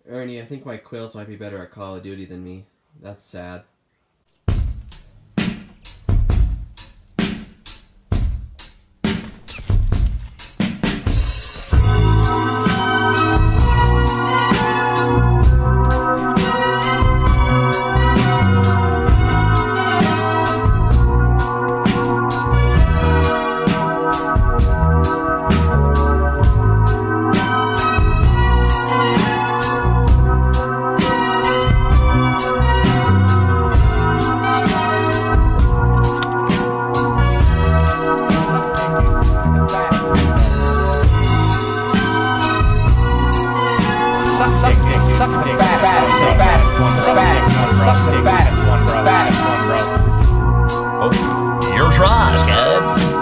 Ernie, I think my quails might be better at Call of Duty than me. That's sad. Oh, here's Roz, guy.